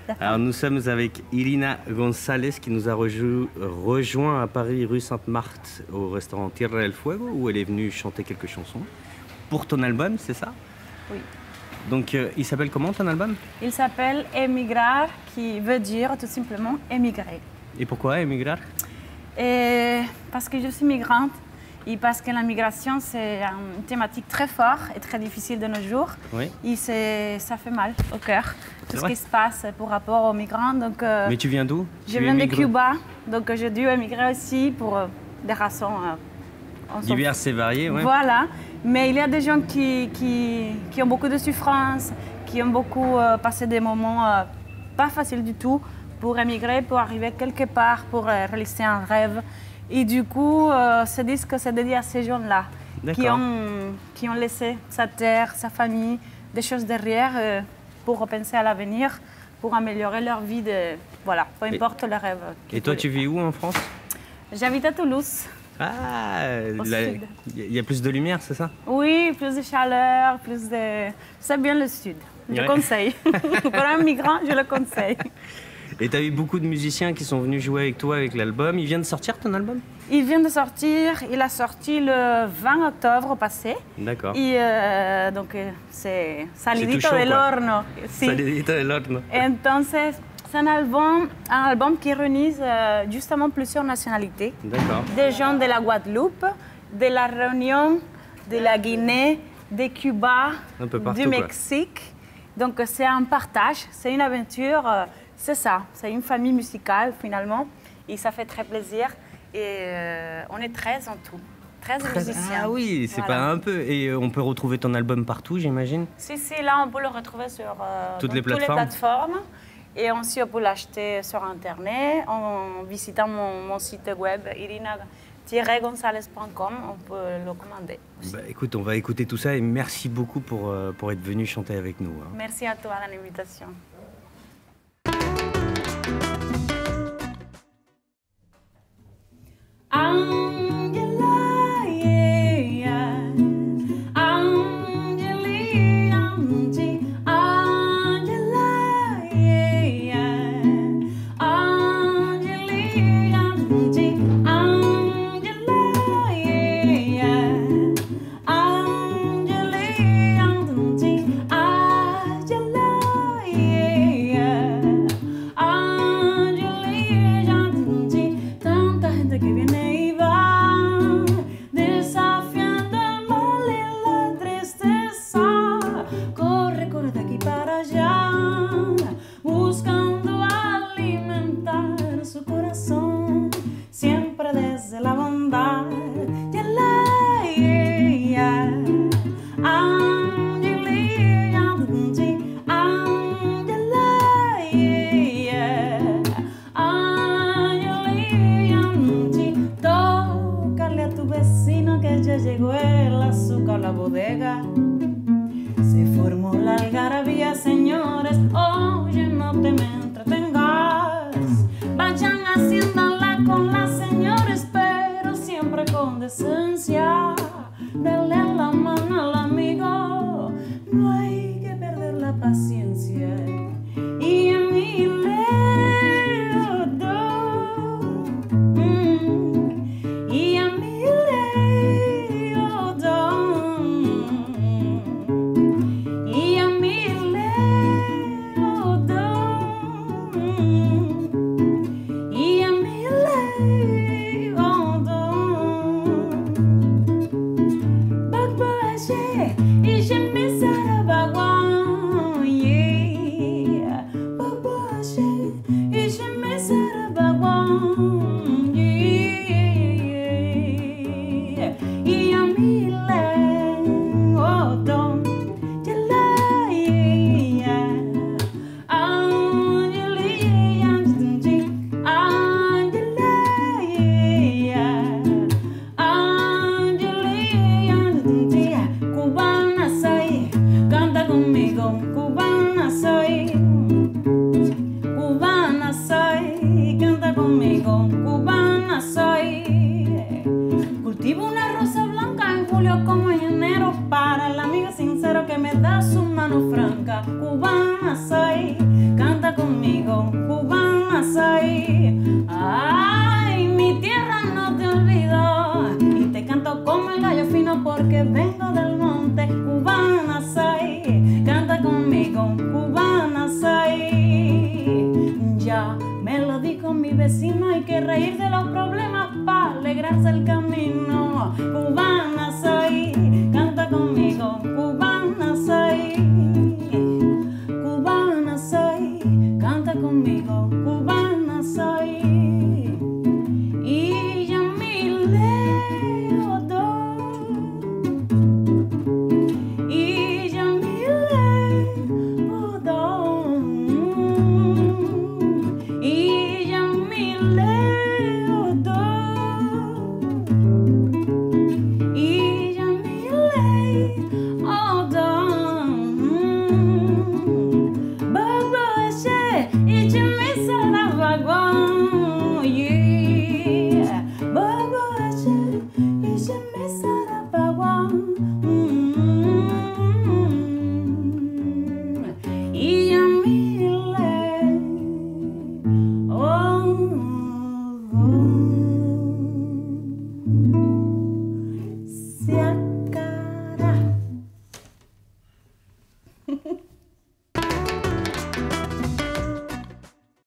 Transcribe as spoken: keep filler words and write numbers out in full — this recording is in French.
Alors nous sommes avec Irina González qui nous a rejo rejoint à Paris, rue Sainte-Marthe, au restaurant Tierra del Fuego, où elle est venue chanter quelques chansons pour ton album, c'est ça? Oui. Donc euh, il s'appelle comment ton album? Il s'appelle Emigrar, qui veut dire tout simplement émigrer. Et pourquoi émigrar? Et parce que je suis migrante et parce que la migration c'est une thématique très forte et très difficile de nos jours. Oui. Et ça fait mal au cœur, tout ce vrai? qui se passe par rapport aux migrants. Donc, euh, Mais tu viens d'où? Je viens de Cuba, donc j'ai dû émigrer aussi pour euh, des raisons euh, diverses et variées. Ouais. Voilà, mais il y a des gens qui, qui, qui ont beaucoup de souffrance, qui ont beaucoup euh, passé des moments euh, pas faciles du tout pour émigrer, pour arriver quelque part, pour euh, réaliser un rêve. Et du coup, euh, ce disque, c'est dédié à ces gens-là qui ont, qui ont laissé sa terre, sa famille, des choses derrière euh, pour repenser à l'avenir, pour améliorer leur vie, de, voilà, peu importe le rêve. Et toi, tu vis où en France? J'habite à Toulouse. Ah, il y a plus de lumière, c'est ça? Oui, plus de chaleur, plus de... C'est bien le sud, je ouais. conseille. Pour un migrant, je le conseille. Et tu as eu beaucoup de musiciens qui sont venus jouer avec toi avec l'album. Il vient de sortir ton album? Il vient de sortir, il a sorti le vingt octobre passé. D'accord. Et euh, donc c'est Salidito del Horno. Sí. Salidito del Horno. Entonces, c'est un album, un album qui réunit euh, justement plusieurs nationalités. D'accord. Des gens de la Guadeloupe, de la Réunion, de la Guinée, de Cuba, partout, du Mexique. Quoi. Donc c'est un partage, c'est une aventure. Euh, C'est ça, c'est une famille musicale finalement et ça fait très plaisir et euh, on est treize en tout, treize musiciens. Ah oui, c'est voilà. Pas un peu. Et on peut retrouver ton album partout, j'imagine? Si, si, là on peut le retrouver sur euh, toutes, les toutes les plateformes et aussi on peut l'acheter sur internet en visitant mon, mon site web irina tiret gonzalez point com, on peut le commander. Bah, écoute, on va écouter tout ça et merci beaucoup pour, euh, pour être venu chanter avec nous. Hein. Merci à toi de l'invitation. Angela, yeah, Angeli, Angie, Angela, yeah, Angeli, Angie, Angela, yeah, Angeli, Angie, Angela, yeah, Angeli, Angie, tanta gente que viene. Llegó el azúcar a la bodega, se formó la algarabía, señores, oye, no te me entretengas, vayan haciéndola con las señores, pero siempre con decencia, dale la mano al amigo, no hay que perder la paciencia, y a mí le cubana soy, canta conmigo, cubana soy. Ay, mi tierra no te olvido y te canto como el gallo fino porque vengo del monte, cubana soy. Canta conmigo, cubana soy. Ya me lo dijo mi vecino, hay que reír de los problemas para alegrarse el camino.